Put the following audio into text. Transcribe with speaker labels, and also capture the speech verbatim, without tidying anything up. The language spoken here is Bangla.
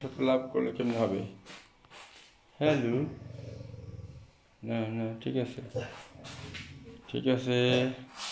Speaker 1: লাভ করলে কেমন হবে? হ্যালো, না না ঠিক আছে ঠিক আছে